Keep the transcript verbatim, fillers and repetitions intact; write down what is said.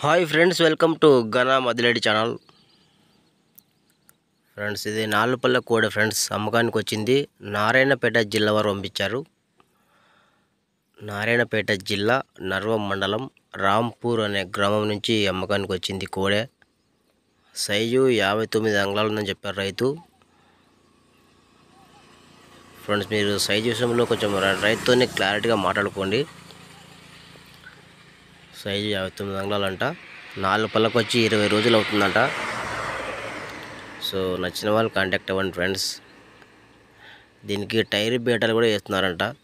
Hi friends, welcome to GanaMaddilety channel. Friends, ఇది నాలుపల్ల కోడి ఫ్రెండ్స్ అమ్మకానికి వచ్చింది. నారాయణపేట జిల్లా వారు పంపించారు. నారాయణపేట జిల్లా నర్వం మండలం రాంపూర్ అనే గ్రామం నుంచి అమ్మకానికి వచ్చింది కోడే. సైజు యాభై తొమ్మిది అంగుళాలు ఉందని చెప్పారు రైతు. ఫ్రెండ్స్, మీరు సైజు విషయంలో కొంచెం రైతుతోనే క్లారిటీగా మాట్లాడుకోండి. సైజు యాభై తొమ్మిది అంగుళాలంట. నాలుగు పళ్ళకు వచ్చి ఇరవై రోజులు అవుతుందంట. సో నచ్చిన వాళ్ళు కాంటాక్ట్ అవ్వండి ఫ్రెండ్స్. దీనికి టైర్ బీటాలు కూడా వేస్తున్నారంట.